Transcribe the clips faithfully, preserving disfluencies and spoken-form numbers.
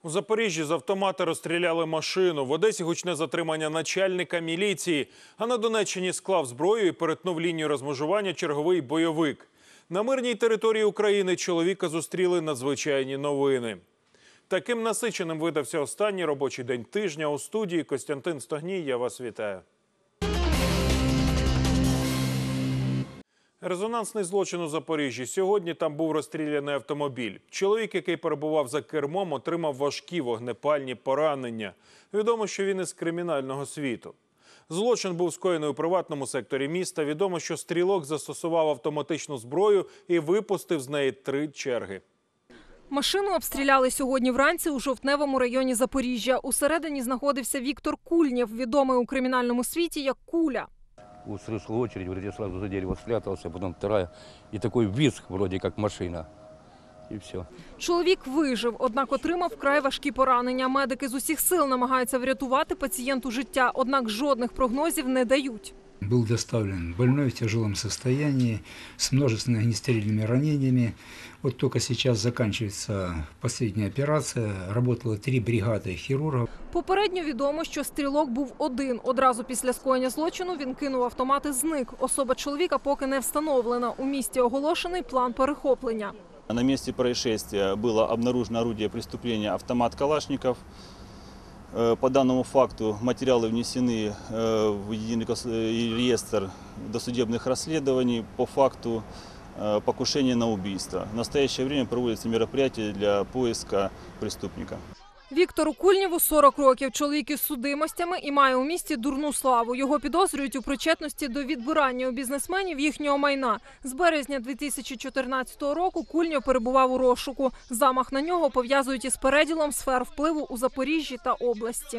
У Запоріжжі з автомата розстріляли машину. В Одесі гучне затримання начальника міліції. А на Донеччині склав зброю і перетнув лінію розмежування черговий бойовик. На мирній території України чоловіка зустріли надзвичайні новини. Таким насиченим видався останній робочий день тижня. У студії Костянтин Стогній. Я вас вітаю. Резонансний злочин у Запоріжжі. Сьогодні там був розстріляний автомобіль. Чоловік, який перебував за кермом, отримав важкі вогнепальні поранення. Відомо, що він із кримінального світу. Злочин був скоєний у приватному секторі міста. Відомо, що стрілок застосував автоматичну зброю і випустив з неї три черги. Машину обстріляли сьогодні вранці у Жовтневому районі Запоріжжя. Усередині знаходився Віктор Кульнєв, відомий у кримінальному світі як Куля. Услышал очередь, говорит, я сразу за дерево спрятался, потом вторая. И такой визг, вроде как машина. І все. Чоловік вижив, однак отримав вкрай важкі поранення. Медики з усіх сил намагаються врятувати пацієнту життя, однак жодних прогнозів не дають. Был доставлен больной в тяжелом состоянии, с множественными огнестрельными ранениями. Вот только сейчас заканчивается последняя операция. Работало три бригады хирургов. Попередньо відомо, що стрілок був один. Одразу після скоєння злочину він кинув автомат і зник. Особа чоловіка поки не встановлена. У місті оголошений план перехоплення. На месте происшествия было обнаружено орудие преступления автомат Калашников. По данному факту материалы внесены в единый реестр досудебных расследований по факту покушения на убийство. В настоящее время проводятся мероприятия для поиска преступника. Віктору Кульнєву сорок років. Чоловік із судимостями і має у місті дурну славу. Його підозрюють у причетності до відбирання у бізнесменів їхнього майна. З березня дві тисячі чотирнадцятого року Кульнєв перебував у розшуку. Замах на нього пов'язують із переділом сфер впливу у Запоріжжі та області.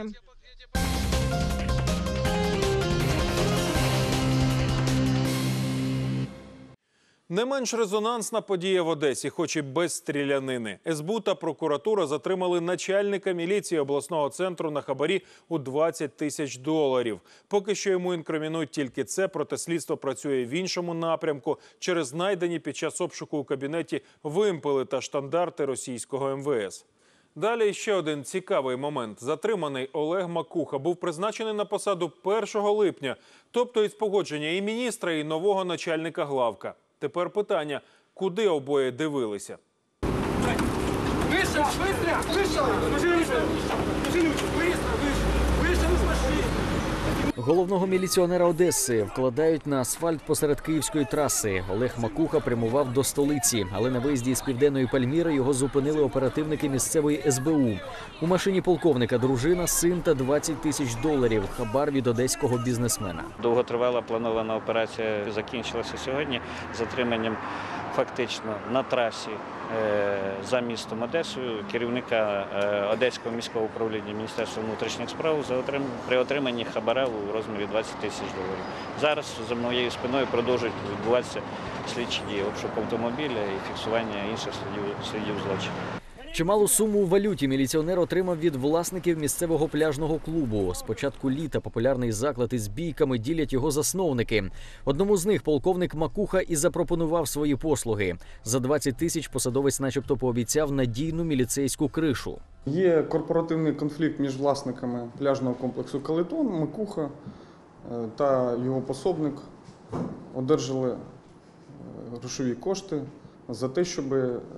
Не менш резонансна подія в Одесі, хоч і без стрілянини. ес бе у та прокуратура затримали начальника міліції обласного центру на хабарі у двадцять тисяч доларів. Поки що йому інкримінують тільки це, проте слідство працює в іншому напрямку через знайдені під час обшуку у кабінеті вимпели та штандарти російського ем ве ес. Далі ще один цікавий момент. Затриманий Олег Макуха був призначений на посаду першого липня, тобто із погодження і міністра, і нового начальника главка. Тепер питання, куди обоє дивилися? Вийшов! Вийшов! Вийшов! Головного міліціонера Одеси вкладають на асфальт посеред київської траси. Олег Макуха прямував до столиці, але на виїзді з Південної Пальміри його зупинили оперативники місцевої ес бе у. У машині полковника дружина, син та двадцять тисяч доларів. Хабар від одеського бізнесмена. Довготривала планована операція закінчилася сьогодні затриманням фактично на трасі за містом Одесою керівника Одеського міського управління Міністерства внутрішніх справ при отриманні хабара у розмірі двадцять тисяч доларів. Зараз за моєю спиною продовжують відбуватися слідчі дії, обшук автомобіля і фіксування інших слідів, слідів злочину. Чималу суму у валюті міліціонер отримав від власників місцевого пляжного клубу. З початку літа популярний заклад із бійками ділять його засновники. Одному з них полковник Макуха і запропонував свої послуги. За двадцять тисяч посадовець начебто пообіцяв надійну міліцейську кришу. Є корпоративний конфлікт між власниками пляжного комплексу «Калитон». Макуха та його пособник одержали грошові кошти за те, щоб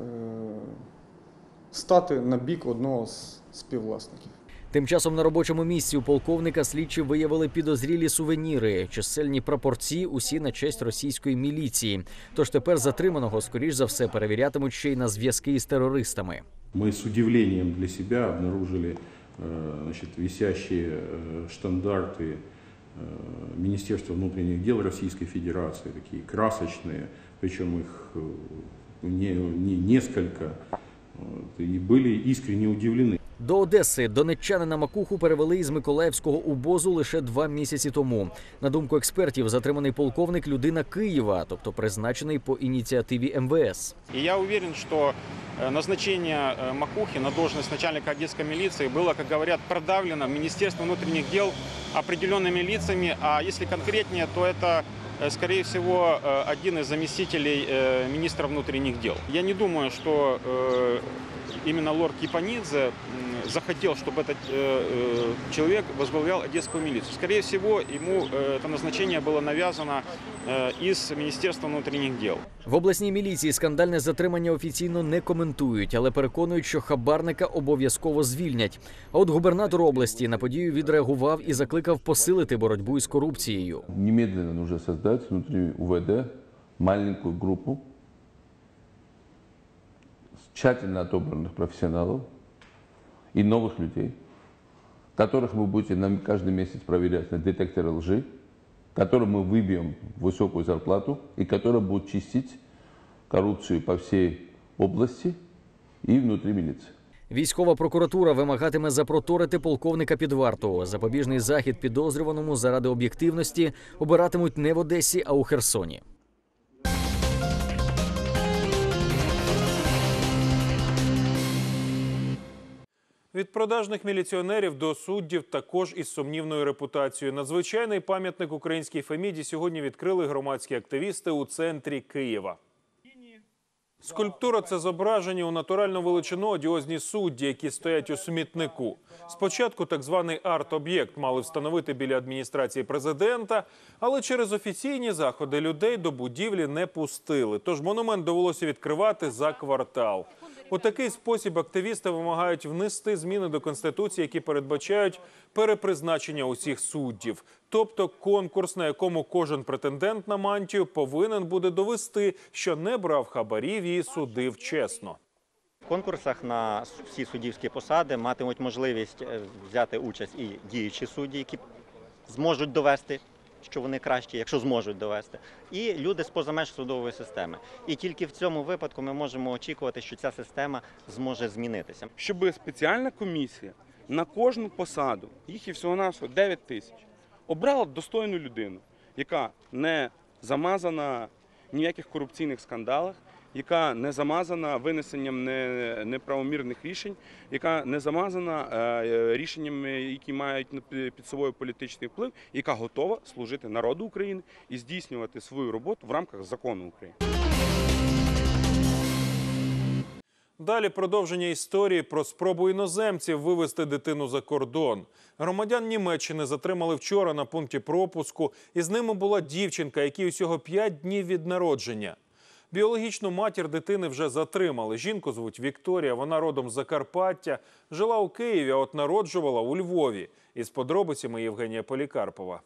стати на бік одного з співвласників. Тим часом на робочому місці у полковника слідчі виявили підозрілі сувеніри, чисельні прапорці, усі на честь російської міліції. Тож тепер затриманого, скоріш за все, перевірятимуть ще й на зв'язки із терористами. Ми з удивленням для себе обнаружили значить, висящі штандарти Міністерства внутрішніх дел Російської Федерації, такі красочні, причому їх не, не несколько. І були іскренне удивлені. До Одеси донеччанина Макуху перевели із Миколаївського УБОЗу лише два місяці тому. На думку експертів, затриманий полковник – людина Києва, тобто призначений по ініціативі ем ве ес. І я уверен, що назначение Макухи на должность начальника одесской милиции было, как говорят, продавлено Министерством внутренних дел определенными лицами, а если конкретнее, то это, скорее всего, один из заместителей министра внутренних дел. Я не думаю, что именно лорд Кипанидзе захотел, чтобы этот э, человек возглавлял одесскую милицию. Скорее всего, ему э, это назначение было навязано э, из Министерства внутренних дел. В обласній міліції скандальне затримання офіційно не коментують, але переконують, що хабарника обов'язково звільнять. А от губернатор області на подію відреагував і закликав посилити боротьбу із корупцією. Немедленно нужно создать внутри УВД маленькую группу тщательно отобранных профессионалов и новых людей, которых вы будете нам каждый месяц проверять на детекторы лжи, которым мы выбьем высокую зарплату и которые будут чистить коррупцию по всей области и внутри милиции. Військова прокуратура вимагатиме запроторити полковника під варту. Запобіжний захід підозрюваному заради об'єктивності обиратимуть не в Одесі, а у Херсоні. Від продажних міліціонерів до суддів також із сумнівною репутацією. Надзвичайний пам'ятник українській Феміді сьогодні відкрили громадські активісти у центрі Києва. Скульптура – це зображені у натуральну величину одіозні судді, які стоять у смітнику. Спочатку так званий арт-об'єкт мали встановити біля адміністрації президента, але через офіційні заходи людей до будівлі не пустили. Тож монумент довелося відкривати за квартал. У такий спосіб активісти вимагають внести зміни до Конституції, які передбачають перепризначення усіх суддів. Тобто конкурс, на якому кожен претендент на мантію повинен буде довести, що не брав хабарів і судив чесно. В конкурсах на всі суддівські посади матимуть можливість взяти участь і діючі судді, які зможуть довести, що вони кращі, якщо зможуть довести, і люди з поза меж судової системи. І тільки в цьому випадку ми можемо очікувати, що ця система зможе змінитися. Щоб спеціальна комісія на кожну посаду, їх і всього-навсього дев'ять тисяч, обрала достойну людину, яка не замазана в ніяких корупційних скандалах, яка не замазана винесенням неправомірних рішень, яка не замазана рішеннями, які мають під собою політичний вплив, яка готова служити народу України і здійснювати свою роботу в рамках закону України. Далі продовження історії про спробу іноземців вивезти дитину за кордон. Громадян Німеччини затримали вчора на пункті пропуску. І з ними була дівчинка, якій усього п'ять днів від народження. Біологічну матір дитини вже затримали. Жінку звуть Вікторія, вона родом з Закарпаття, жила у Києві, а от народжувала у Львові. Із подробицями Євгенія Полікарпова.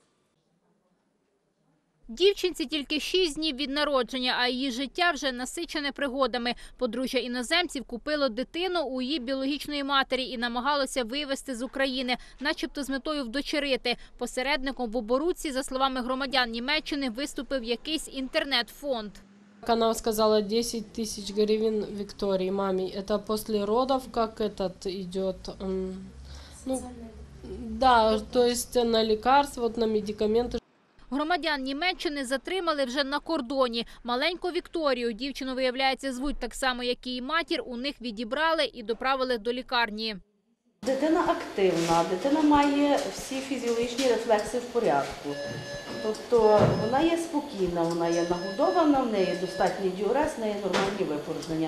Дівчинці тільки шість днів від народження, а її життя вже насичене пригодами. Подружжя іноземців купило дитину у її біологічної матері і намагалося вивезти з України, начебто з метою вдочерити. Посередником в оборудці, за словами громадян Німеччини, виступив якийсь інтернет-фонд. Она сказала десять тысяч гривен Виктории, маме. Это после родов, как этот идет? Ну, да, то есть на лекарства, вот на медикаменты. Громадян Німеччини затримали вже на кордоні. Маленьку Вікторію, дівчину, виявляється, звуть так само, як і її матір, у них відібрали і доправили до лікарні. Дитина активна, дитина має всі фізіологічні рефлекси в порядку. Тобто вона є спокійна, вона є нагодована, в неї достатній діурез, в неї нормальні випорожнення.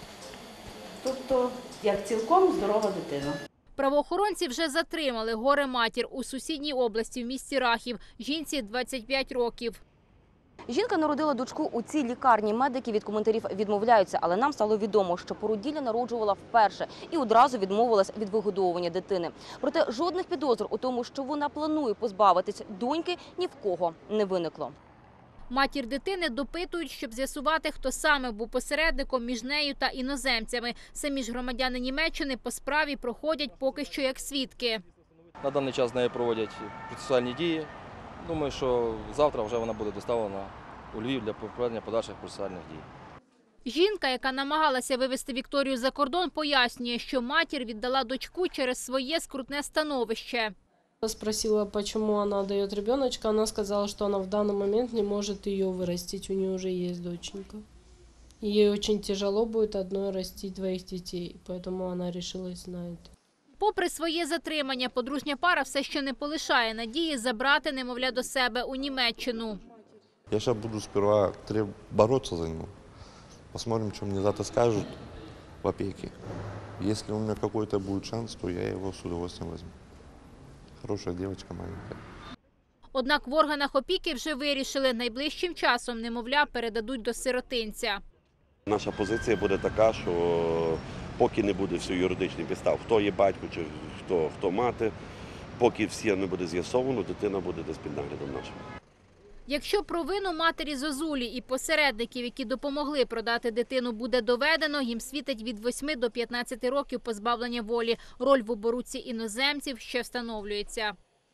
Тобто, як цілком здорова дитина. Правоохоронці вже затримали горе-матір у сусідній області в місті Рахів. Жінці двадцять п'ять років. Жінка народила дочку у цій лікарні. Медики від коментарів відмовляються, але нам стало відомо, що породілля народжувала вперше і одразу відмовилась від вигодовування дитини. Проте жодних підозр у тому, що вона планує позбавитись доньки, ні в кого не виникло. Матір дитини допитують, щоб з'ясувати, хто саме був посередником між нею та іноземцями. Самі ж громадяни Німеччини по справі проходять поки що як свідки. На даний час з нею проводять процесуальні дії. Думаю, що завтра вже вона буде доставлена у Львів для проведення подальших процесуальних дій. Жінка, яка намагалася вивезти Вікторію за кордон, пояснює, що матір віддала дочку через своє скрутне становище. Спросила, почему она дает ребеночка, она сказала, что она в данный момент не может ее вырастить, у нее уже есть доченька. Ей очень тяжело будет одной растить двоих детей, поэтому она решилась на это. Попри своє затримання, подружня пара все ще не полишає надії забрати немовля до себе у Німеччину. Я сейчас буду сперва бороться за него. Посмотрим, что мне завтра скажут в опеке. Если у меня какой-то будет шанс, то я его с удовольствием возьму. Хорошая девочка маленькая. Однак в органах опіки вже вирішили, найближчим часом немовля передадуть до сиротинця. Наша позиція буде така, що поки не буде всього юридичних підстав, хто є батько чи хто, хто мати, поки все не буде з'ясовано, дитина буде десь під наглядом нашим. Якщо провину матері Зозулі і посередників, які допомогли продати дитину, буде доведено, їм світить від восьми до п'ятнадцяти років позбавлення волі. Роль в оборудці іноземців ще встановлюється.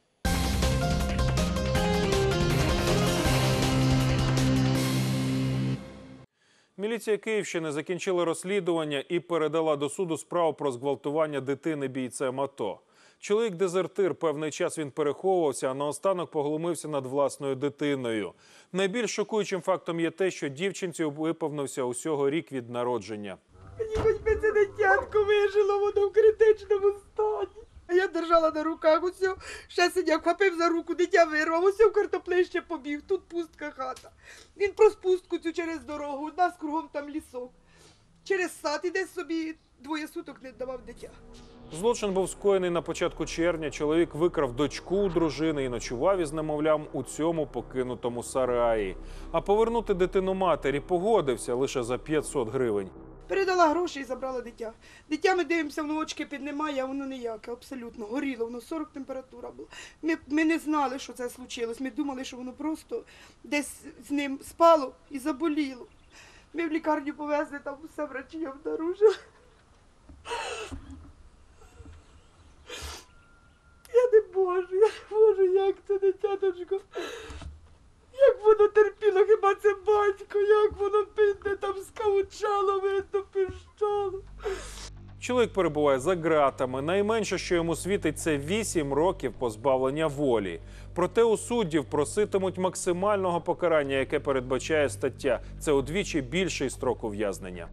Міліція Київщини закінчила розслідування і передала до суду справу про зґвалтування дитини бійцем АТО. Чоловік-дезертир, певний час він переховувався, а наостанок поглумився над власною дитиною. Найбільш шокуючим фактом є те, що дівчинці виповнився усього рік від народження. Мені хоч би це дитятко вижило, воно в критичному стані. А я держала на руках усе, ще сидів, хапив за руку, дитя вирвав, усе в картоплище побіг, тут пустка хата. Він про пустку цю через дорогу, у нас кругом там лісок. Через сад іде собі, двоє суток не давав дитя. Злочин був скоєний на початку червня. Чоловік викрав дочку у дружини і ночував із немовлям у цьому покинутому сараї. А повернути дитину матері погодився лише за п'ятсот гривень. Передала гроші і забрала дитя. Дитя, ми дивимося, воно очки піднімає, а воно ніяке, абсолютно. Горіло, воно сорок температура була. Ми, ми не знали, що це случилось. Ми думали, що воно просто десь з ним спало і заболіло. Ми в лікарню повезли, там все врачі обнаружили. Я не можу, я не можу, як це дитяточко. Як воно терпіло, хіба це батько, як воно підне там скавучало, видно, пищало. Чоловік перебуває за ґратами. Найменше, що йому світить, це вісім років позбавлення волі. Проте у суддів проситимуть максимального покарання, яке передбачає стаття. Це удвічі більший строк ув'язнення.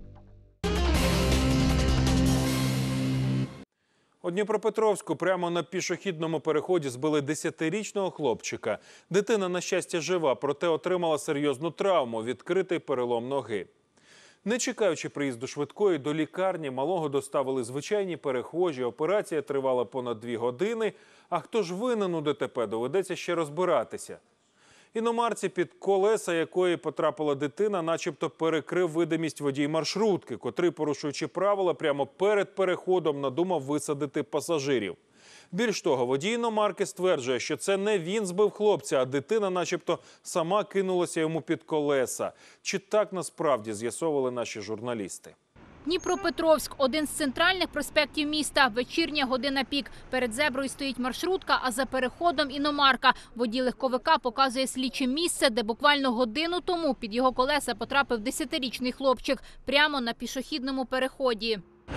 У Дніпропетровську прямо на пішохідному переході збили десятирічного хлопчика. Дитина, на щастя, жива, проте отримала серйозну травму – відкритий перелом ноги. Не чекаючи приїзду швидкої, до лікарні малого доставили звичайні перехожі. Операція тривала понад дві години. А хто ж винен у ДТП, доведеться ще розбиратися. Іномарці, під колеса якої потрапила дитина, начебто перекрив видимість водій маршрутки, котрий, порушуючи правила, прямо перед переходом надумав висадити пасажирів. Більш того, водій іномарки стверджує, що це не він збив хлопця, а дитина начебто сама кинулася йому під колеса. Чи так насправді, з'ясовували наші журналісти. Дніпропетровськ – один з центральних проспектів міста. Вечірня година пік. Перед зеброю стоїть маршрутка, а за переходом – іномарка. Водій легковика показує слідчим місце, де буквально годину тому під його колеса потрапив десятирічний хлопчик прямо на пішохідному переході.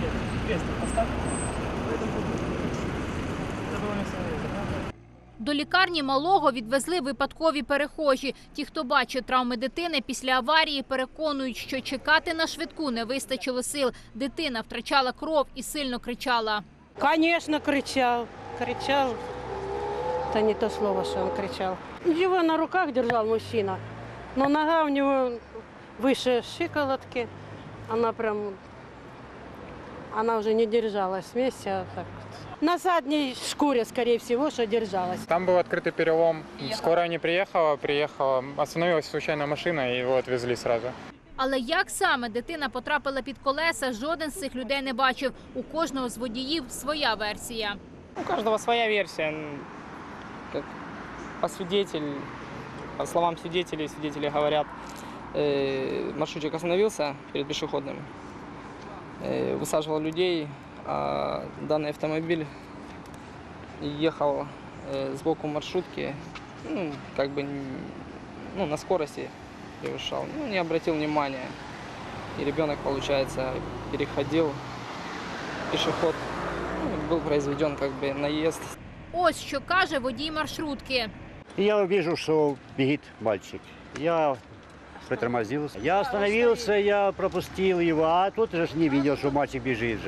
До лікарні малого відвезли випадкові перехожі. Ті, хто бачив травми дитини після аварії, переконують, що чекати на швидку не вистачило сил. Дитина втрачала кров і сильно кричала. Звісно, кричав. Кричав. Та не то слово, що він кричав. Його на руках держав мужчина, але нога в нього вище щиколотки. Вона прям, вона вже не держалась в місці, а так. На задней шкуре, скорее всего, что держалась. Там был открытый перелом. Скорая не приехала, приехала, остановилась случайно машина и его отвезли сразу. Але як саме дитина потрапила під колеса, жоден з цих людей не бачив. У кожного з водіїв своя версія. У каждого своя версия. Как по свидетель, по словам свидетелей, свидетели говорят, маршрутчик остановился перед пешеходным, высаживал людей. А данный автомобиль ехал э, сбоку маршрутки, ну, как бы ну, на скорости превышал, ну, не обратил внимания. И ребенок, получается, переходил пешеход, ну, был произведен как бы наезд. Ось що каже водій маршрутки. Я вижу, что бегит мальчик. Я притормозился. Я остановился, я пропустил его, а тут же не видел, что мальчик бежит же.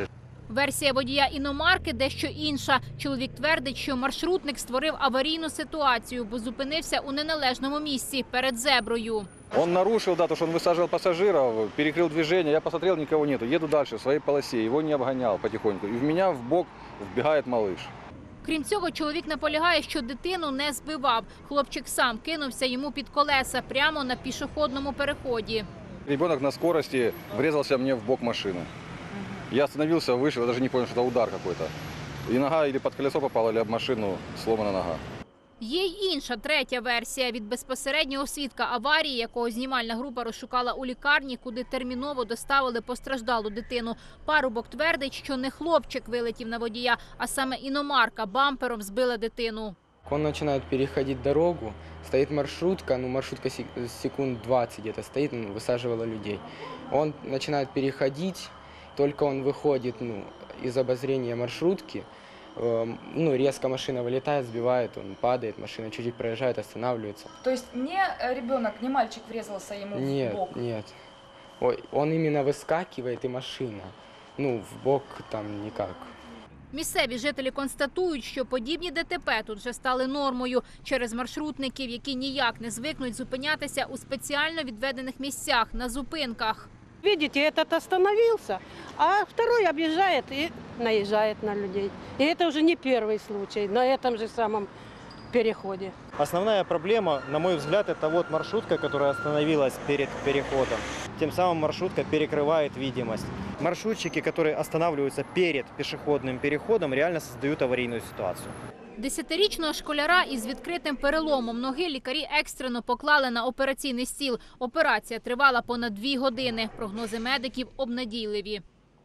Версія водія іномарки дещо інша. Чоловік твердить, що маршрутник створив аварійну ситуацію, бо зупинився у неналежному місці перед зеброю. Он нарушил, да, то, что он высаживал пассажиров, перекрыл движение. Я посмотрел, никого нету. Еду дальше в своей полосе. Его не обгонял потихоньку. И в меня в бок вбегает малыш. Крім цього, чоловік наполягає, що дитину не збивав. Хлопчик сам кинувся йому під колеса прямо на пішохідному переході. Ребенок на скорости врезался мне в бок машины. Я остановился, вышел, я даже не понял, что это удар какой-то. И нога или под колесо попала, или об машину, сломана нога. Є й інша, третя версія від безпосереднього свідка аварії, якого знімальна група розшукала у лікарні, куди терміново доставили постраждалу дитину. Парубок твердить, що не хлопчик вилетів на водія, а саме іномарка бампером збила дитину. Он начинает переходить дорогу, стоит маршрутка, ну маршрутка секунд двадцать где-то стоит, ну, высаживала людей. Он начинает переходить, только он выходит ну, из обозрения маршрутки, ну, резко машина вылетает, сбивает, он падает, машина чуть-чуть проезжает, останавливается. То есть не ребенок, не мальчик врезался ему нет, в бок? Нет, нет. Он именно выскакивает, и машина. Ну, в бок там никак. Місцеві жителі констатують, що подібні ДТП тут вже стали нормою через маршрутників, які ніяк не звикнуть зупинятися у спеціально відведених місцях на зупинках. Видите, этот остановился, а второй объезжает и наезжает на людей. И это уже не первый случай на этом же самом переходе. Основная проблема, на мой взгляд, это вот маршрутка, которая остановилась перед переходом. Тем самым маршрутка перекрывает видимость. Маршрутчики, которые останавливаются перед пешеходным переходом, реально создают аварийную ситуацию. Десятирічного школяра із відкритим переломом ноги лікарі екстрено поклали на операційний стіл. Операція тривала понад дві години. Прогнози медиків обнадійливі.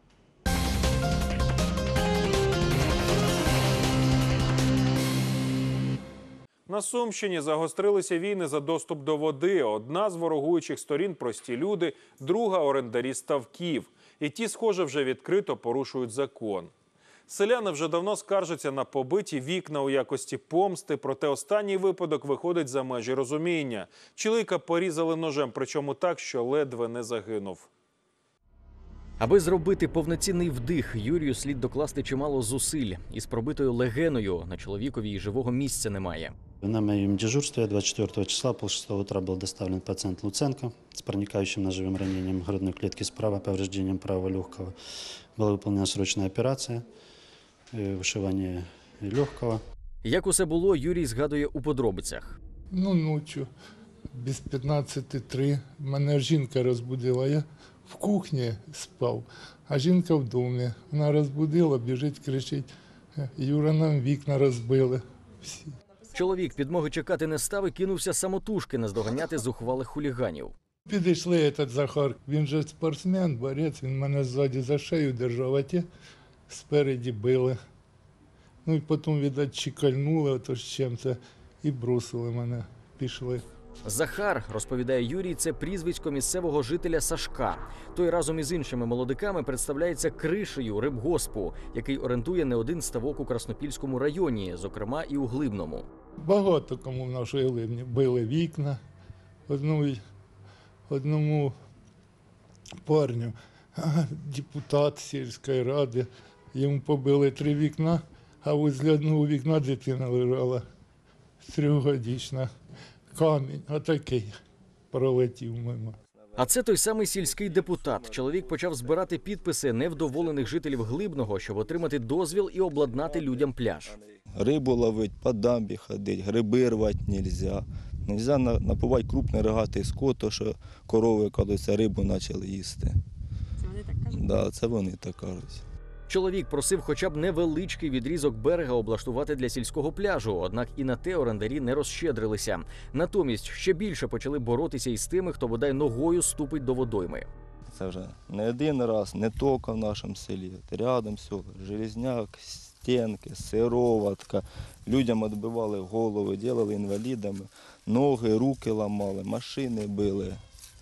На Сумщині загострилися війни за доступ до води. Одна з ворогуючих сторін – прості люди, друга – орендарі ставків. І ті, схоже, вже відкрито порушують закон. Селяни вже давно скаржаться на побиті вікна у якості помсти, проте останній випадок виходить за межі розуміння. Чоловіка порізали ножем, причому так, що ледве не загинув. Аби зробити повноцінний вдих, Юрію слід докласти чимало зусиль. Із пробитою легеною на чоловікові й живого місця немає. На моем дежурстве двадцать четвёртого числа, полшестого утра, был доставлен пациент Луценко с проникающим ножевым ранением грудной клетки справа, повреждением правого легкого. Была выполнена срочная операция, вышивание легкого. Як усе було, Юрій згадує у подробицях. Ну, ночью, без п'ятнадцяти три, мене жінка розбудила. Я в кухні спав, а жінка в домі. Вона розбудила, біжить, кричить: Юра, нам вікна розбили всі. Чоловік підмоги чекати не став і кинувся самотужки наздоганяти зухвалих хуліганів. Підійшли этот Захар, він же спортсмен, борець, він мене ззаді за шею держав, а ті спереді били. Ну і потім, видать, чекальнули ото з чим-то і бросили мене, пішли. Захар, розповідає Юрій, це прізвисько місцевого жителя Сашка. Той разом із іншими молодиками представляється кришею рибгоспу, який орендує не один ставок у Краснопільському районі, зокрема і у Глибному. Багато кому в нашій Глибні били вікна. Одному, одному парню, депутат сільської ради, йому побили три вікна, а возле одного вікна дитина лежала трьохрічна. Камінь, отакий, пролетів мимо. А це той самий сільський депутат. Чоловік почав збирати підписи невдоволених жителів Глибного, щоб отримати дозвіл і обладнати людям пляж. Рибу ловить, по дамбі ходить, гриби рвати нельзя. Нельзя напувати крупний рогатий скот, то що корови, коли це рибу почали їсти. Це вони так кажуть? Да, це вони так кажуть. Чоловік просив хоча б невеличкий відрізок берега облаштувати для сільського пляжу, однак і на те орендарі не розщедрилися. Натомість ще більше почали боротися із тими, хто бодай ногою ступить до водойми. Це вже не один раз, не тільки в нашому селі. Рядом все, Железняк, стінки, сироватка. Людям відбивали голови, робили інвалідами, ноги, руки ламали, машини били.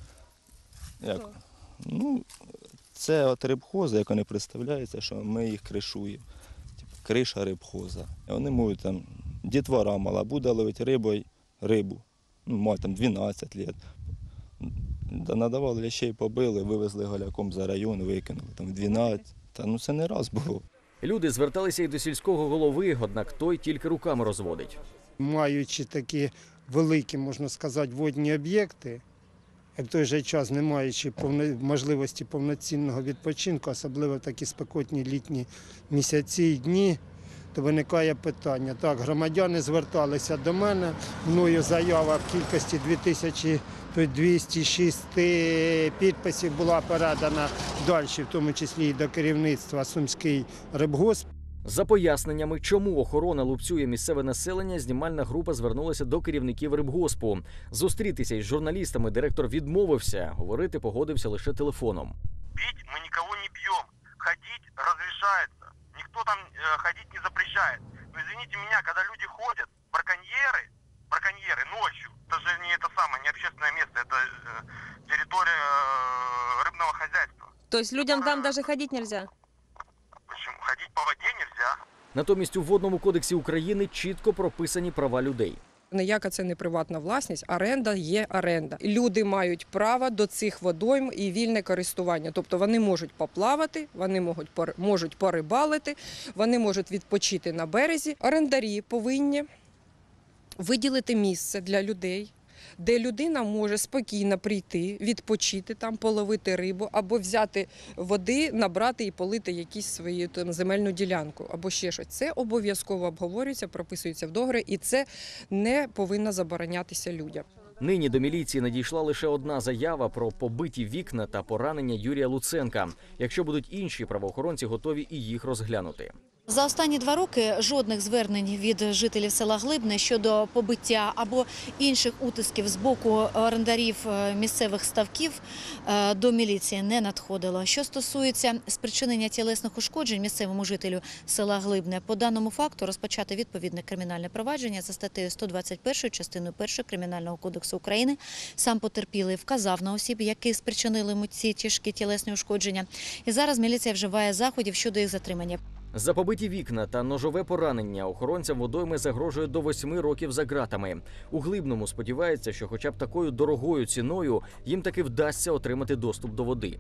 Як? Ну, це от рибхоза, як вони представляються, що ми їх кришуємо. Типу, криша рибхоза. І вони можуть там, дітвора мала буде ловити рибою рибу. Ну, має там дванадцять років. Надавали лещей, побили, вивезли голяком за район, викинули. Там дванадцять, Та ну це не раз було. Люди зверталися і до сільського голови, однак той тільки руками розводить. Маючи такі великі, можна сказати, водні об'єкти, і в той же час не маючи повно... можливості повноцінного відпочинку, особливо в такі спекотні літні місяці і дні, то виникає питання. Так, громадяни зверталися до мене, мною заява в кількості дві тисячі двісті шість підписів була передана далі, в тому числі і до керівництва Сумський рибгосп. За поясненнями, чому охорона лупцює місцеве населення, знімальна група звернулася до керівників рибгоспу. Зустрітися із журналістами директор відмовився, говорити погодився лише телефоном. Бить мы никого не бьем, ходить разрешается, никто там э, ходить не запрещает. Но извините меня, когда люди ходят, браконьеры, браконьеры ночью, это же не это самое, не общественное место, это э, территория э, рыбного хозяйства. То есть людям там даже ходить нельзя? Почему? Ходить по воде нельзя. Натомість у Водному кодексі України чітко прописані права людей. Ніяка це не приватна власність, оренда є оренда. Люди мають право до цих водойм і вільне користування. Тобто вони можуть поплавати, вони можуть, можуть порибалити, вони можуть відпочити на березі. Орендарі повинні виділити місце для людей, де людина може спокійно прийти, відпочити там, половити рибу, або взяти води, набрати і полити якісь свою там земельну ділянку, або ще щось. Це обов'язково обговорюється, прописується в договорі, і це не повинно заборонятися людям. Нині до міліції надійшла лише одна заява про побиті вікна та поранення Юрія Луценка. Якщо будуть інші, правоохоронці готові і їх розглянути. За останні два роки жодних звернень від жителів села Глибне щодо побиття або інших утисків з боку орендарів місцевих ставків до міліції не надходило. Що стосується спричинення тілесних ушкоджень місцевому жителю села Глибне, по даному факту розпочато відповідне кримінальне провадження за статтею сто двадцять один частиною першою Кримінального кодексу України. Сам потерпілий вказав на осіб, які спричинили йому ці тяжкі тілесні ушкодження. І зараз міліція вживає заходів щодо їх затримання. За побиті вікна та ножове поранення охоронцям водойми загрожує до восьми років за ґратами. У Глибному сподівається, що хоча б такою дорогою ціною їм таки вдасться отримати доступ до води.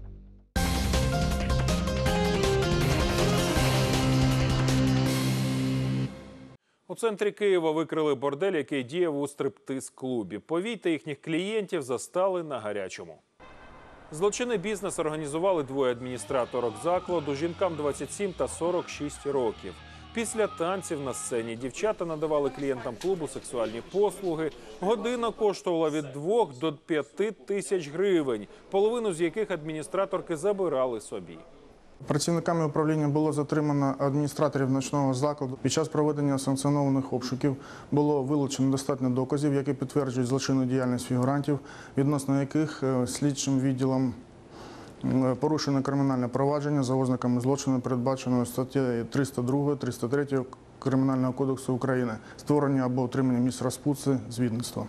У центрі Києва викрили бордель, який діяв у стриптиз-клубі. Повій та їхніх клієнтів застали на гарячому. Злочинний бізнес організували двоє адміністраторок закладу, жінкам двадцять сім та сорок шість років. Після танців на сцені дівчата надавали клієнтам клубу сексуальні послуги. Година коштувала від двох до п'яти тисяч гривень, половину з яких адміністраторки забирали собі. Працівниками управління було затримано адміністраторів ночного закладу. Під час проведення санкціонованих обшуків було вилучено достатньо доказів, які підтверджують злочинну діяльність фігурантів, відносно яких слідчим відділом порушено кримінальне провадження за ознаками злочину, передбаченого статтею триста два, триста три Кримінального кодексу України, створення або утримання місць розпусти, звідництва.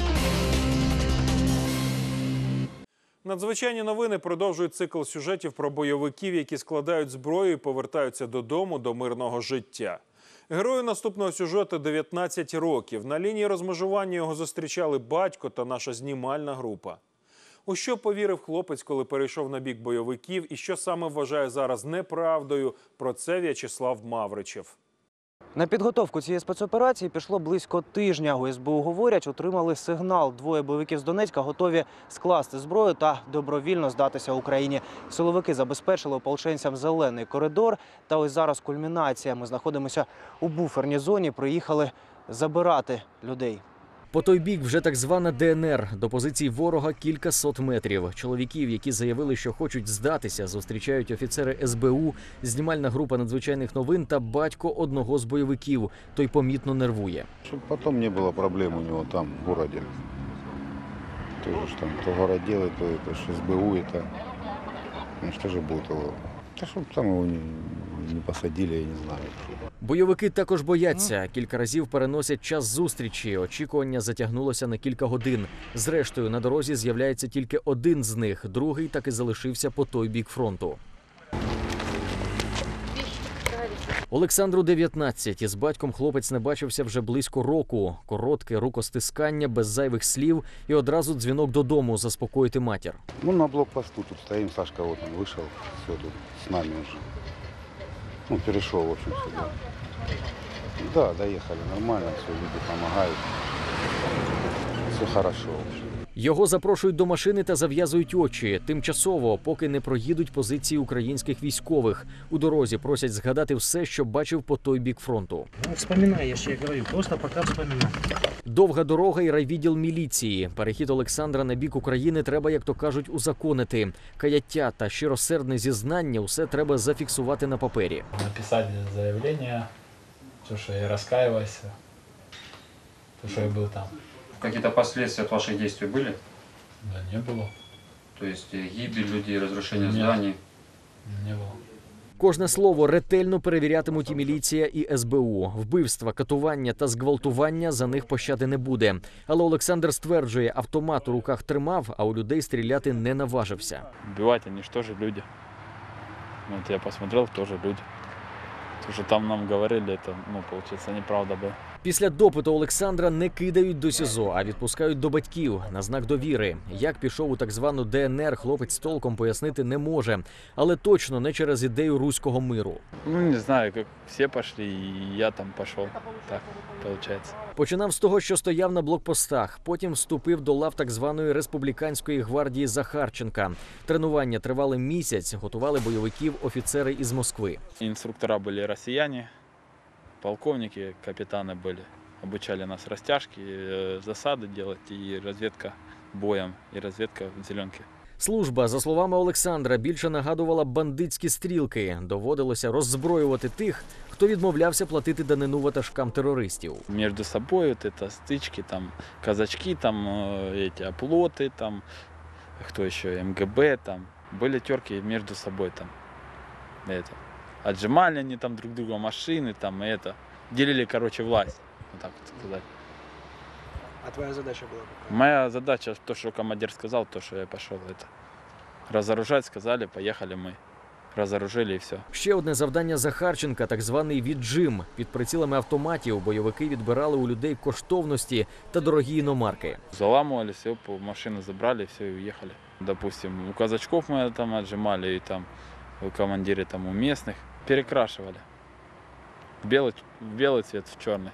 Надзвичайні новини продовжують цикл сюжетів про бойовиків, які складають зброю і повертаються додому до мирного життя. Герою наступного сюжету дев'ятнадцять років. На лінії розмежування його зустрічали батько та наша знімальна група. У що повірив хлопець, коли перейшов на бік бойовиків, і що саме вважає зараз неправдою, про це В'ячеслав Мавричев. На підготовку цієї спецоперації пішло близько тижня. У ес бе у говорять, отримали сигнал. Двоє бойовиків з Донецька готові скласти зброю та добровільно здатися Україні. Силовики забезпечили ополченцям зелений коридор. Та ось зараз кульмінація. Ми знаходимося у буферній зоні, приїхали забирати людей. По той бік вже так звана де ен ер. До позицій ворога кілька сот метрів. Чоловіків, які заявили, що хочуть здатися, зустрічають офіцери ес бе у, знімальна група надзвичайних новин та батько одного з бойовиків. Той помітно нервує. Щоб потім не було проблем у нього там, в місті. Тоже ж там то городділи, то это ж ес бе у, это... Ну що ж буде його? Та щоб там його не, не посадили, я не знаю. Бойовики також бояться. Кілька разів переносять час зустрічі. Очікування затягнулося на кілька годин. Зрештою, на дорозі з'являється тільки один з них. Другий так і залишився по той бік фронту. Олександру дев'ятнадцять. Із батьком хлопець не бачився вже близько року. Коротке рукостискання, без зайвих слів і одразу дзвінок додому заспокоїти матір. Ну, на блокпосту тут стоїмо, Сашка вот он вийшов, все тут з нами вже. Ну, перешел, в общем, сюда. Да, доехали нормально, все, люди помогают. Все хорошо, в общем. Його запрошують до машини та зав'язують очі. Тимчасово, поки не проїдуть позиції українських військових. У дорозі просять згадати все, що бачив по той бік фронту. Ну, вспоминай, я ще говорю, просто поки вспоминай. Довга дорога і райвідділ міліції. Перехід Олександра на бік України треба, як то кажуть, узаконити. Каяття та щиросердне зізнання – усе треба зафіксувати на папері. Написати заявлення, що я розкаювався, що я був там. Какие-то последствия от ваших действий были? Да, не было. То есть гибель людей, разрушение Нет. зданий? Не было. Кожне слово ретельно перевірятимуть і міліція, і ес бе у. Вбивства, катування та зґвалтування за них пощади не буде. Але Олександр стверджує, автомат у руках тримав, а у людей стріляти не наважився. Убивать они что же люди. Вот я посмотрел, тоже люди. То, что там нам говорили, это, ну, получается, неправда была. Після допиту Олександра не кидають до СІЗО, а відпускають до батьків на знак довіри. Як пішов у так звану де ен ер, хлопець толком пояснити не може. Але точно не через ідею руського миру. Ну, не знаю, как все пошли, и я там пошел. Так, получается. Починав з того, що стояв на блокпостах. Потім вступив до лав так званої республіканської гвардії Захарченка. Тренування тривали місяць, готували бойовиків офіцери із Москви. Инструктора были россияне, полковники, капитаны были. Обучали нас растяжки, э, засады делать и разведка боем, и разведка в зеленке. Служба, за словами Олександра, більше нагадувала бандитські стрілки. Доводилося роззброювати тих, хто відмовлявся платити данину ватажкам терористів. Между собой вот это стычки, там казачки, там э, эти оплоты, там кто еще, эм гэ бэ, там были терки между собой, там это. Отжимали они там друг друга машины, там и это. Делили, короче, власть, вот так вот сказать. А твоя задача була? Моя задача, то, что командир сказал, то, что я пошел, это. Разоружать сказали, поехали мы. Разоружили и все. Ще одне завдання Захарченка – так званий віджим. Під прицілами автоматів бойовики відбирали у людей коштовності та дорогі іномарки. Заламывали, все, по машину забрали, все, и уехали. Допустим, у казачков мы там отжимали, и там у командиры там у местных. Перекрашивали. Белый, белый цвет в черный.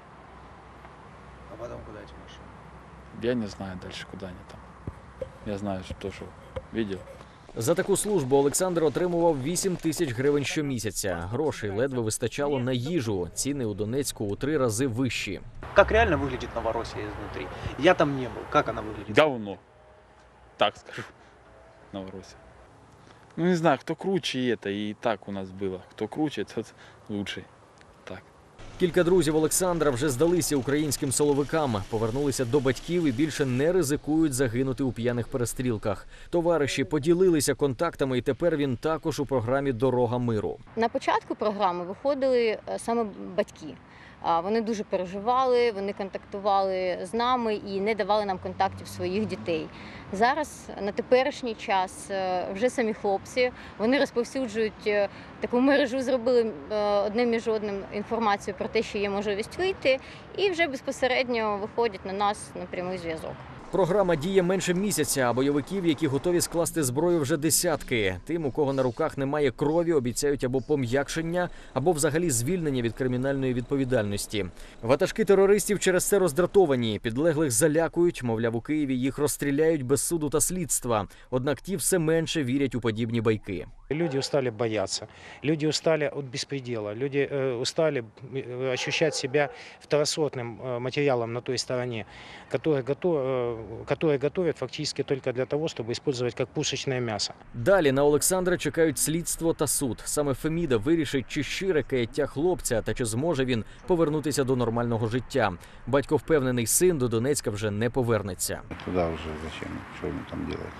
А потім куди ці машини? Я не знаю дальше, куда они там. Я знаю, что то, что видел. За таку службу Олександр отримував вісім тисяч гривень щомісяця. Грошей ледве вистачало на їжу. Ціни у Донецьку у три рази вищі. Как реально выглядит Новороссия изнутри? Я там не был. Как она выглядит? Говно. Так скажу. Новороссия. Ну не знаю, кто круче это, и так у нас было. Кто круче, тот лучший. Так. Кілька друзів Олександра вже здалися українським силовикам, повернулися до батьків і більше не ризикують загинути у п'яних перестрілках. Товариші поділилися контактами, і тепер він також у програмі «Дорога миру». На початку програми виходили саме батьки. Вони дуже переживали, вони контактували з нами і не давали нам контактів своїх дітей. Зараз, на теперішній час, вже самі хлопці, вони розповсюджують таку мережу, зробили одним між одним інформацію про те, що є можливість вийти, і вже безпосередньо виходять на нас на прямий зв'язок. Програма діє менше місяця, а бойовиків, які готові скласти зброю, вже десятки. Тим, у кого на руках немає крові, обіцяють або пом'якшення, або взагалі звільнення від кримінальної відповідальності. Ватажки терористів через це роздратовані. Підлеглих залякують, мовляв, у Києві їх розстріляють без суду та слідства. Однак ті все менше вірять у подібні байки. Люди устали бояться, люди устали от беспредела, люди э, устали ощущать себя второсортным э, материалом на той стороне, который, готов, э, который готовят фактически только для того, чтобы использовать как пушечное мясо. Далі на Олександра чекають слідство та суд. Саме Феміда вирішить, чи щире каяття хлопця та чи зможе він повернутися до нормального життя. Батько впевнений, син до Донецька вже не повернеться. Туди вже зачем, що йому там робити?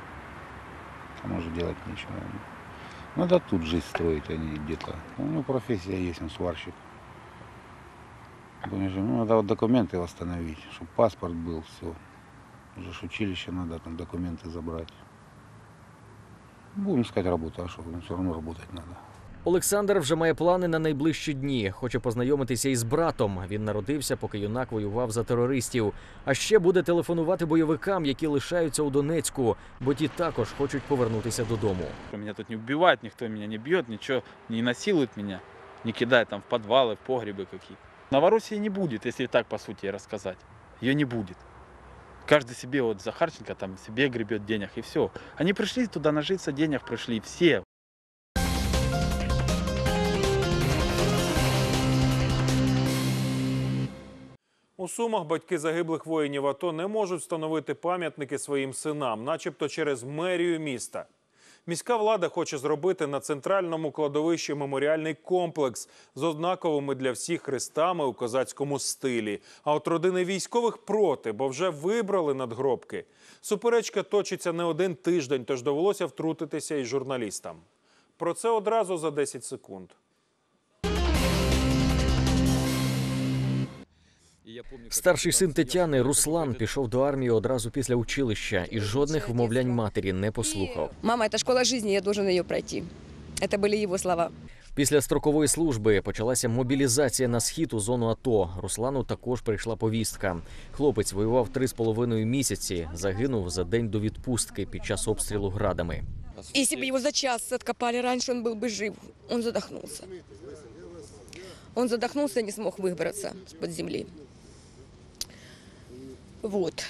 Там уже делать нічого. Надо тут жизнь строить, а не где-то. У него профессия есть, он сварщик. Понимаешь, ну, надо вот документы восстановить, чтобы паспорт был, все. Уже ж училище надо, там документы забрать. Будем искать работу, а что, все равно работать надо. Олександр вже має плани на найближчі дні. Хоче познайомитися із братом. Він народився, поки юнак воював за терористів. А ще буде телефонувати бойовикам, які лишаються у Донецьку, бо ті також хочуть повернутися додому. Меня тут не убивают, никто меня не бьет, ничего не насилует меня. Не кидая там в подвалы, в погребы какие-то. Новороссии не будет, если так по сути рассказать. Ее не будет. Каждый себе, вот Захарченко там себе гребет денег и все. Они пришли туда нажиться, денег пришли все. У Сумах батьки загиблих воїнів АТО не можуть встановити пам'ятники своїм синам, начебто через мерію міста. Міська влада хоче зробити на центральному кладовищі меморіальний комплекс з однаковими для всіх хрестами у козацькому стилі. А от родини військових проти, бо вже вибрали надгробки. Суперечка точиться не один тиждень, тож довелося втрутитися і журналістам. Про це одразу за десять секунд. Старший син Тетяни, Руслан, пішов до армії одразу після училища і жодних вмовлянь матері не послухав. Мама, це школа життя, я должен її пройти. Це були його слова. Після строкової служби почалася мобілізація на схід у зону АТО. Руслану також прийшла повістка. Хлопець воював три з половиною місяці, загинув за день до відпустки під час обстрілу градами. Якщо б його за час відкопали раніше, він був би жив. Він задохнувся. Він задохнувся і не змог вибратися з-під землі. Вот.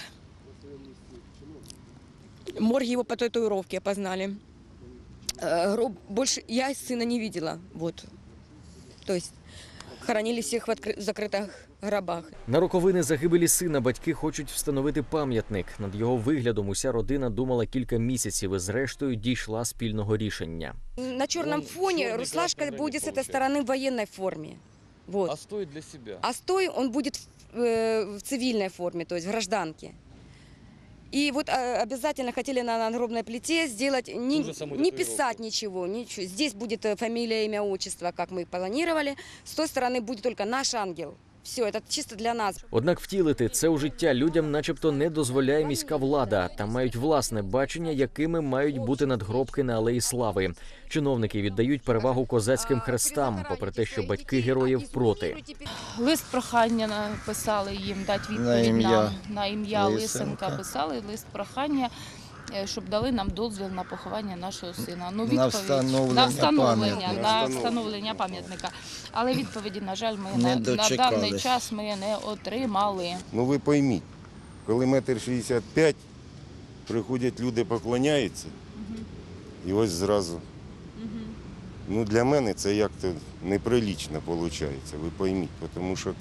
Морги его по татуировке опознали. Гроб больше я сына не видела. Вот. То есть хоронили всех в откры... закрытых гробах. На роковини загибелі сина батьки хочуть встановити пам'ятник. Над його виглядом уся родина думала кілька місяців і зрештою дійшла спільного рішення. На черном фоне Руслашка будет с этой стороны в военной форме. Вот. А стой для себя? А стой он будет в, э, в цивильной форме, то есть в гражданке. И вот э, обязательно хотели на надгробной плите сделать, не, не писать ничего, ничего. Здесь будет э, фамилия, имя, отчество, как мы планировали. С той стороны будет только наш ангел. Все, це чисто для нас. Однак втілити це у життя людям начебто не дозволяє міська влада. Там мають власне бачення, якими мають бути надгробки на Алеї Слави. Чиновники віддають перевагу козацьким хрестам, попри те, що батьки героїв проти. Лист прохання написали їм, дати відповідь нам на ім'я Лисенка. Писали лист прохання, щоб дали нам дозвіл на поховання нашого сина. Ну, відповідь, на встановлення, на встановлення, пам'ятника. на встановлення пам'ятника. Але відповіді, на жаль, ми Не на, на даний дочекались. час ми не отримали. Ну ви пойміть, коли метр шістдесят п'ять, приходять люди, поклоняються, і ось зразу. Ну для мене це як-то неприлічно виходить, ви пойміть, тому що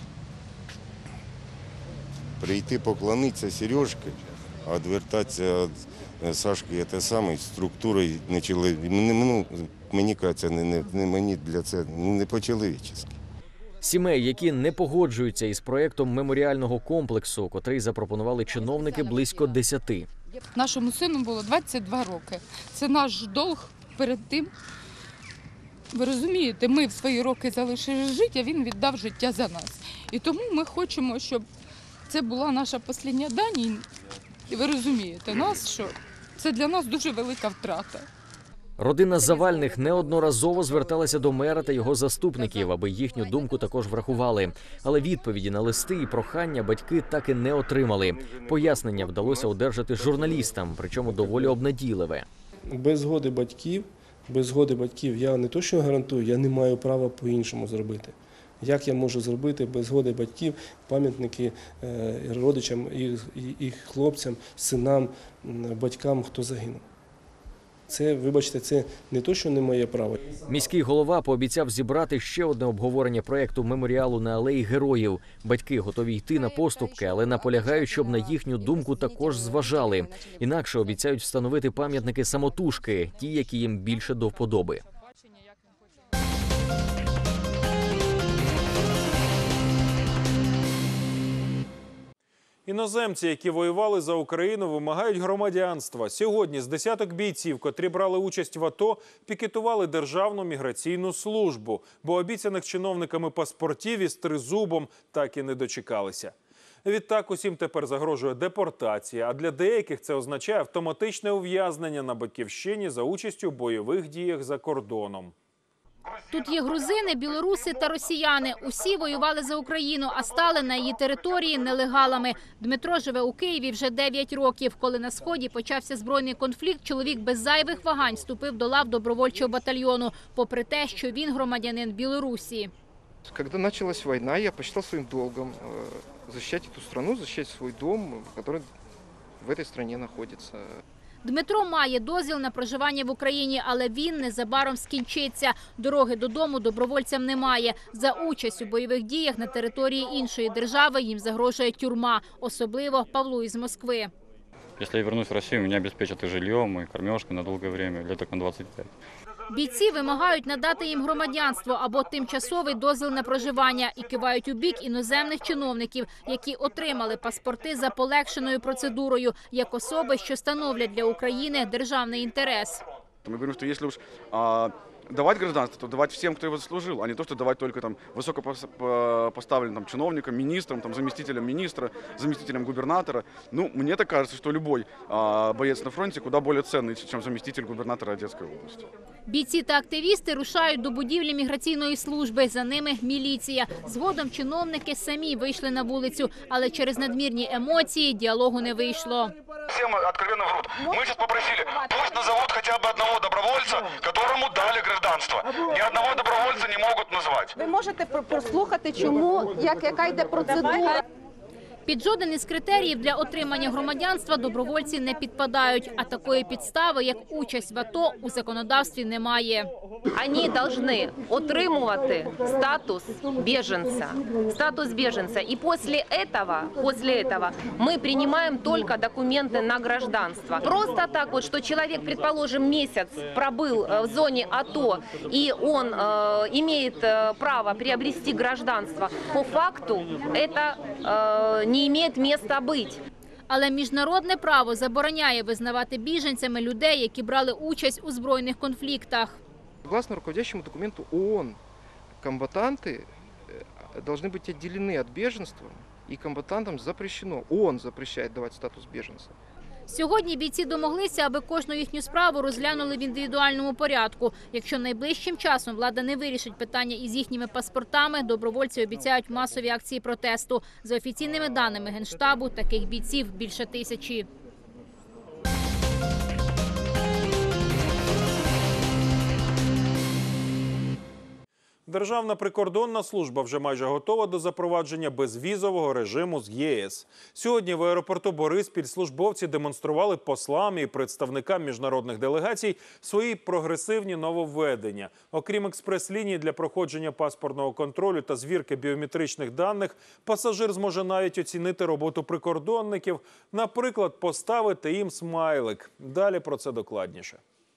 прийти поклонитися Сережки, а відвертатися від Сашки те саме, структурою не чоловік. Ну, мені кажеться, не, не, не мені для це не по-чоловічески. Сімей, які не погоджуються із проєктом меморіального комплексу, котрий запропонували чиновники, близько десяти. Нашому сину було двадцять два роки. Це наш долг перед тим. Ви розумієте, ми в свої роки залишили життя, а він віддав життя за нас. І тому ми хочемо, щоб це була наша остання дань. І ви розумієте нас, що це для нас дуже велика втрата. Родина Завальних неодноразово зверталася до мера та його заступників, аби їхню думку також врахували. Але відповіді на листи і прохання батьки так і не отримали. Пояснення вдалося одержати журналістам, причому доволі обнадійливе. Без згоди батьків, без згоди батьків я не то що гарантую, я не маю права по-іншому зробити. Як я можу зробити без згоди батьків пам'ятники родичам і, і, і хлопцям, синам, батькам, хто загинув? Це, вибачте, це не то, що не моє право. Міський голова пообіцяв зібрати ще одне обговорення проєкту меморіалу на Алеї Героїв. Батьки готові йти на поступки, але наполягають, щоб на їхню думку також зважали. Інакше обіцяють встановити пам'ятники самотужки, ті, які їм більше до вподоби. Іноземці, які воювали за Україну, вимагають громадянства. Сьогодні з десяток бійців, котрі брали участь в АТО, пікетували Державну міграційну службу, бо обіцяних чиновниками паспортів із тризубом так і не дочекалися. Відтак усім тепер загрожує депортація, а для деяких це означає автоматичне ув'язнення на батьківщині за участю в бойових діях за кордоном. Тут є грузини, білоруси та росіяни. Усі воювали за Україну, а стали на її території нелегалами. Дмитро живе у Києві вже дев'ять років. Коли на Сході почався збройний конфлікт, чоловік без зайвих вагань вступив до лав добровольчого батальйону, попри те, що він громадянин Білорусі. Когда началась война, я посчитал своим долгом защищать эту страну, защищать свой дом, который в этой стране находится. Дмитро має дозвіл на проживання в Україні, але він незабаром скінчиться. Дороги додому добровольцям немає. За участь у бойових діях на території іншої держави їм загрожує тюрма, особливо Павлу із Москви. Если я вернусь в Россию, меня обеспечат и жильем, и кормежкой на долгое время, лет так на двадцать пять. Бійці вимагають надати їм громадянство або тимчасовий дозвіл на проживання і кивають у бік іноземних чиновників, які отримали паспорти за полегшеною процедурою, як особи, що становлять для України державний інтерес. Мы говорим, что если уж а, давать гражданство, то давать всем, кто его заслужил, а не то, что давать только там высокопоставленным там, чиновникам, министрам, там, заместителям министра, заместителям губернатора. Ну, мне так кажется, что любой а, боец на фронте куда более ценный, чем заместитель губернатора Одесской области. Бійці та активісти рушають до будівлі міграційної служби, за ними міліція. Згодом чиновники самі вийшли на вулицю, але через надмірні емоції діалогу не вийшло. Всем откровенно врут. Мы сейчас попросили, пусть назовут хотя бы одного добровольца, которому дали гражданство. Ни одного добровольца не могут назвать. Ви можете прослухати, чому, як, яка йде процедура? Під жоден із критеріїв для отримання громадянства добровольці не підпадають, а такої підстави, як участь в АТО, у законодавстві немає. Вони повинні отримувати статус біженця. Статус біженця. І після цього, після цього ми приймаємо тільки документи на гражданство. Просто так, от, що чоловік, предположим, місяць пробув в зоні АТО, і він э, має право приобрести гражданство, по факту це э, не має місця бути. Але міжнародне право забороняє визнавати біженцями людей, які брали участь у збройних конфліктах. Согласно руководящему документу ООН, комбатанты должны быть отделены от беженства, и комбатантам запрещено, ООН запрещает давать статус беженца. Сьогодні бійці домоглися, аби кожну їхню справу розглянули в індивідуальному порядку. Якщо найближчим часом влада не вирішить питання із їхніми паспортами, добровольці обіцяють масові акції протесту. За офіційними даними Генштабу, таких бійців більше тисячі. Державна прикордонна служба вже майже готова до запровадження безвізового режиму з ЄС. Сьогодні в аеропорту Бориспіль службовці демонстрували послам і представникам міжнародних делегацій свої прогресивні нововведення. Окрім експрес-ліній для проходження паспортного контролю та звірки біометричних даних, пасажир зможе навіть оцінити роботу прикордонників, наприклад, поставити їм смайлик. Далі про це докладніше.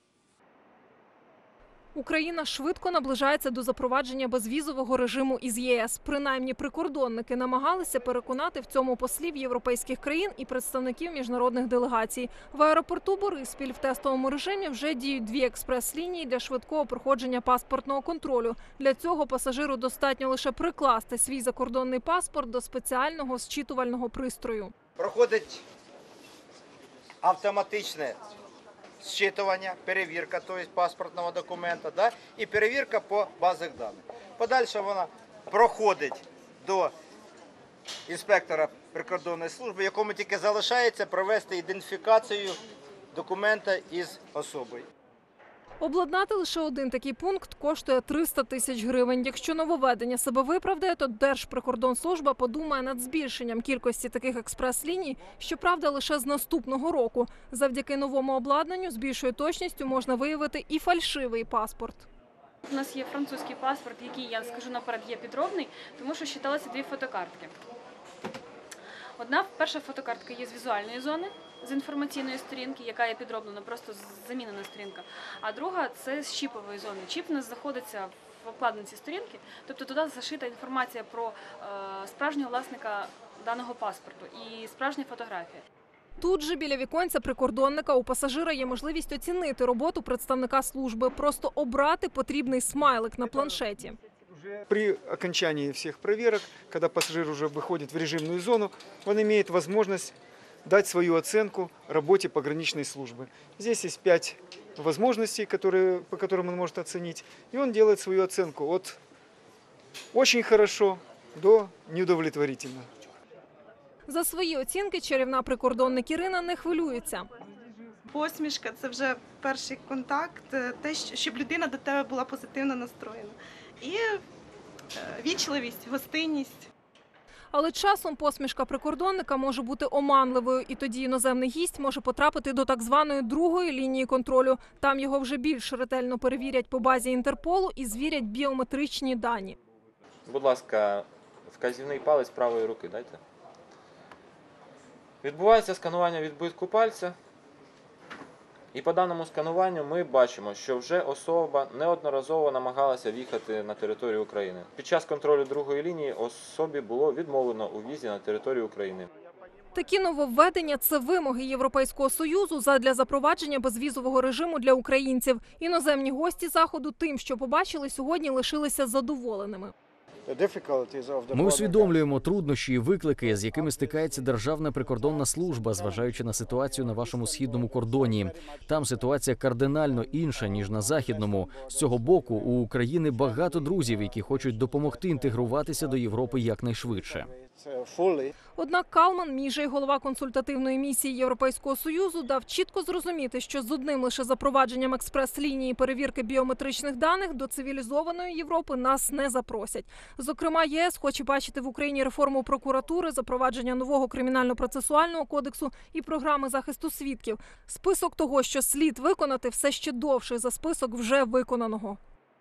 Україна швидко наближається до запровадження безвізового режиму із ЄС. Принаймні, прикордонники намагалися переконати в цьому послів європейських країн і представників міжнародних делегацій. В аеропорту Бориспіль в тестовому режимі вже діють дві експрес-лінії для швидкого проходження паспортного контролю. Для цього пасажиру достатньо лише прикласти свій закордонний паспорт до спеціального зчитувального пристрою. Проходить автоматичне зчитування, перевірка, тобто паспортного документа, да, і перевірка по базах даних. Подальше вона проходить до інспектора прикордонної служби, якому тільки залишається провести ідентифікацію документа із особою. Обладнати лише один такий пункт коштує триста тисяч гривень. Якщо нововведення себе виправдає, то Держприкордонслужба подумає над збільшенням кількості таких експрес-ліній, щоправда, лише з наступного року. Завдяки новому обладнанню з більшою точністю можна виявити і фальшивий паспорт. У нас є французький паспорт, який, я скажу наперед, є підробний, тому що считалися дві фотокартки. Одна, перша фотокартка є з візуальної зони, з інформаційної сторінки, яка є підроблена, просто замінена сторінка. А друга – це з чіпової зони. Чіп у нас знаходиться в обкладинці сторінки, тобто туди зашита інформація про е, справжнього власника даного паспорту і справжня фотографія. Тут же біля віконця прикордонника у пасажира є можливість оцінити роботу представника служби, просто обрати потрібний смайлик на планшеті. При окончании всех проверок, когда пассажир уже выходит в режимную зону, он имеет возможность дать свою оценку работе пограничной службы. Здесь есть пять возможностей, которые, по которым он может оценить, и он делает свою оценку от очень хорошо до неудовлетворительно. За свої оцінки чарівна прикордонник Ірина не хвилюється. Посмішка – це вже перший контакт, те, щоб людина до тебе була позитивно настроєна. І вічливість, гостинність. Але часом посмішка прикордонника може бути оманливою, і тоді іноземний гість може потрапити до так званої другої лінії контролю. Там його вже більш ретельно перевірять по базі Інтерполу і звірять біометричні дані. Будь ласка, вказівний палець правої руки дайте. Відбувається сканування відбитку пальця. І по даному скануванню ми бачимо, що вже особа неодноразово намагалася в'їхати на територію України. Під час контролю другої лінії особі було відмовлено у в'їзді на територію України. Такі нововведення – це вимоги Європейського Союзу задля запровадження безвізового режиму для українців. Іноземні гості Заходу тим, що побачили сьогодні, лишилися задоволеними. Ми усвідомлюємо труднощі і виклики, з якими стикається Державна прикордонна служба, зважаючи на ситуацію на вашому східному кордоні. Там ситуація кардинально інша, ніж на західному. З цього боку у України багато друзів, які хочуть допомогти інтегруватися до Європи якнайшвидше. Однак Калман, Міжей, голова консультативної місії Європейського Союзу, дав чітко зрозуміти, що з одним лише запровадженням експрес-лінії перевірки біометричних даних до цивілізованої Європи нас не запросять. Зокрема, ЄС хоче бачити в Україні реформу прокуратури, запровадження нового кримінально-процесуального кодексу і програми захисту свідків. Список того, що слід виконати, все ще довший за список вже виконаного.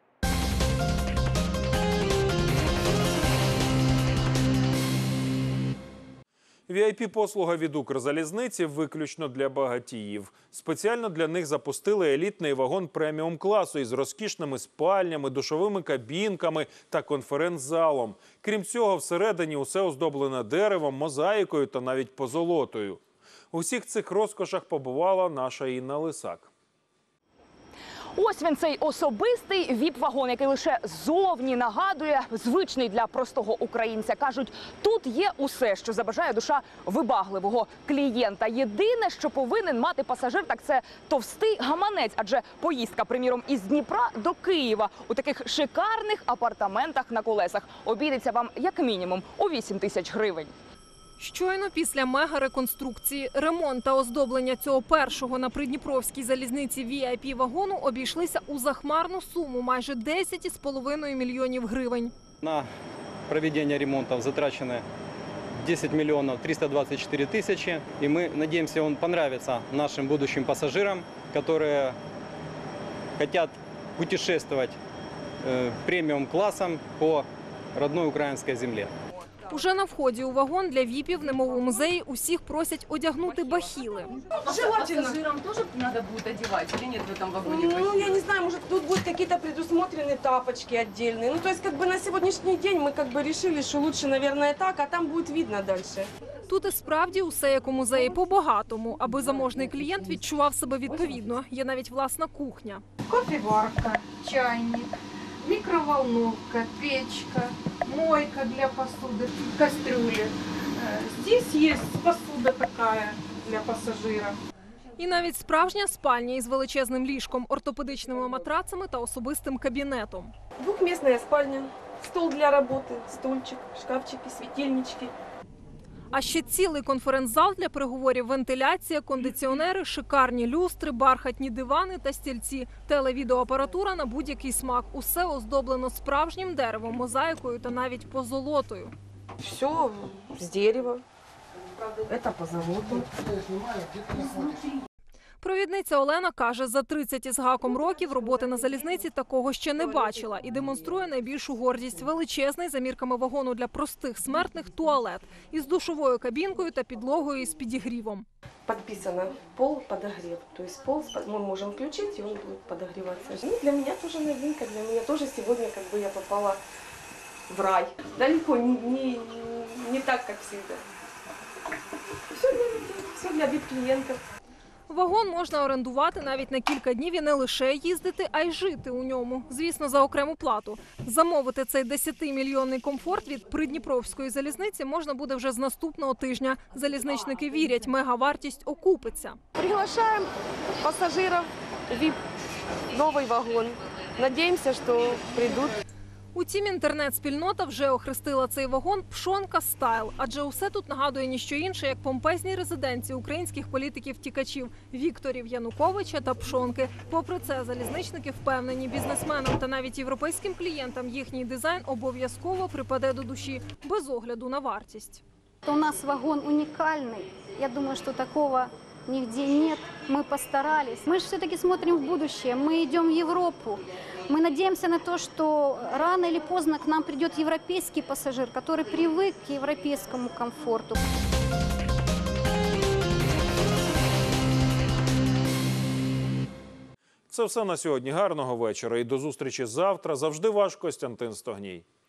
ві ай пі-послуга від Укрзалізниці виключно для багатіїв. Спеціально для них запустили елітний вагон преміум-класу із розкішними спальнями, душовими кабінками та конференц-залом. Крім цього, всередині усе оздоблене деревом, мозаїкою та навіть позолотою. У всіх цих розкошах побувала наша Інна Лисак. Ось він, цей особистий віп-вагон, який лише зовні нагадує звичний для простого українця. Кажуть, тут є усе, що забажає душа вибагливого клієнта. Єдине, що повинен мати пасажир, так це товстий гаманець. Адже поїздка, приміром, із Дніпра до Києва у таких шикарних апартаментах на колесах обійдеться вам як мінімум у вісім тисяч гривень. Щойно після мега-реконструкції, ремонт та оздоблення цього першого на Придніпровській залізниці ві ай пі-вагону обійшлися у захмарну суму – майже десять з половиною мільйонів гривень. На проведення ремонтів затрачено десять миллионов триста двадцать четыре тысячи. И мы надеемся, он понравится нашим будущим пассажирам, которые хотят путешествовать премиум-классом по родной украинской земле. Уже на вході у вагон для віпів, немов у музеї, усіх просять одягнути бахіли. Желательно. Пассажирам тоже надо будет одевать или нет в этом вагоне бахилы? Ну, я не знаю, может, тут будут какие-то предусмотрены тапочки отдельные. Ну, то есть, как бы на сегодняшний день мы как бы решили, что лучше, наверное, так, а там будет видно дальше. Тут і справді усе як у музеї по-багатому, аби заможний клієнт відчував себе відповідно. Є навіть власна кухня. Кофеварка, чайник, микроволновка, печка, мойка для посуды, кастрюли. Здесь есть посуда такая для пассажира. І навіть справжня спальня із величезним ліжком, ортопедичними матрацами та особистим кабінетом. Двухместная спальня, стол для работы, стульчик, шкафчики, светильнички. А ще цілий конференц-зал для переговорів, вентиляція, кондиціонери, шикарні люстри, бархатні дивани та стільці, телевідеоапаратура на будь-який смак. Усе оздоблено справжнім деревом, мозаїкою та навіть позолотою. Все з дерева. Це позолота. Провідниця Олена каже, за тридцять із гаком років роботи на залізниці такого ще не бачила і демонструє найбільшу гордість – величезний за мірками вагону для простих смертних туалет із душовою кабінкою та підлогою із підігрівом. Подписано пол подогрев, то есть пол мы можем включить и он будет подогреваться. Ну, для меня тоже новинка, для меня тоже сегодня как бы я попала в рай. Далеко не, не, не так, как всегда. Все для людей, все для віп-клієнтів. Вагон можна орендувати навіть на кілька днів і не лише їздити, а й жити у ньому. Звісно, за окрему плату. Замовити цей десятимільйонний комфорт від Придніпровської залізниці можна буде вже з наступного тижня. Залізничники вірять, мегавартість окупиться. Приглашаємо пасажирів вип, новый вагон. Надеемся, что придут. Утім, інтернет-спільнота вже охрестила цей вагон «Пшонка Стайл», адже усе тут нагадує ніщо інше, як помпезні резиденції українських політиків-втікачів Вікторів Януковича та Пшонки. Попри це, залізничники впевнені, бізнесменам та навіть європейським клієнтам їхній дизайн обов'язково припаде до душі, без огляду на вартість. У нас вагон уникальный. Я думаю, что такого нигде нет. Мы постарались. Мы же все-таки смотрим в будущее. Мы идем в Европу. Мы надеемся на то, что рано или поздно к нам придет европейский пассажир, который привык к европейскому комфорту. Це все на сьогодні. Гарного вечора і до зустрічі завтра. Завжди ваш Костянтин Стогній.